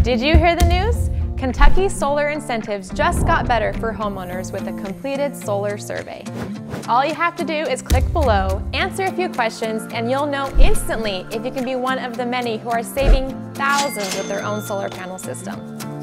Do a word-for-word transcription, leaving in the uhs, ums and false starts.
Did you hear the news? Kentucky solar incentives just got better for homeowners with a completed solar survey. All you have to do is click below, answer a few questions, and you'll know instantly if you can be one of the many who are saving thousands with their own solar panel system.